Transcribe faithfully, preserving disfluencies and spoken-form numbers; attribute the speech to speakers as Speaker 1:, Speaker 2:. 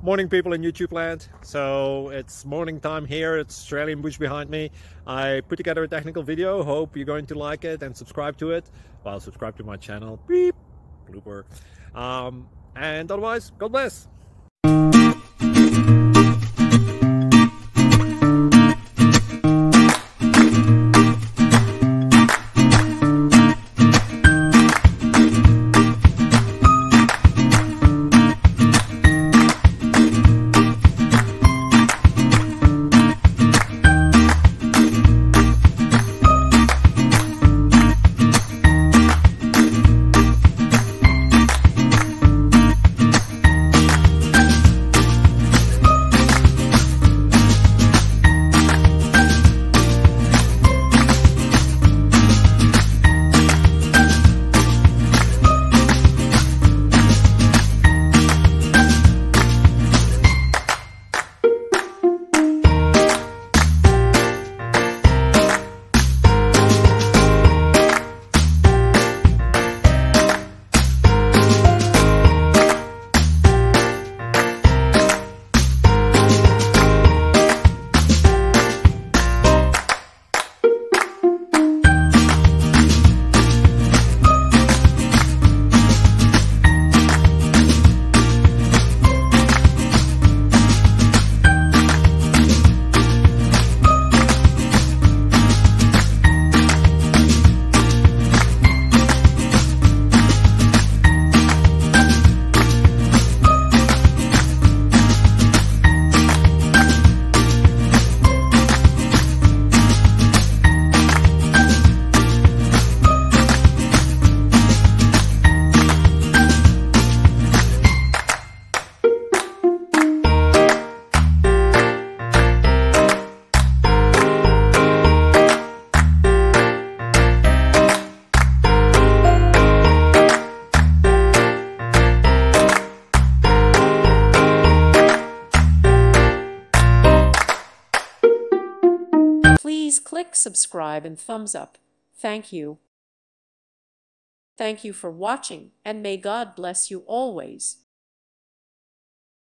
Speaker 1: Morning, people in YouTube land. So it's morning time here. It's Australian bush behind me. I put together a technical video. Hope you're going to like it and subscribe to it. Well, subscribe to my channel. Beep. Blooper. Um, and otherwise, God bless.
Speaker 2: Please click subscribe and thumbs up. Thank you. Thank you for watching, and may God bless you always.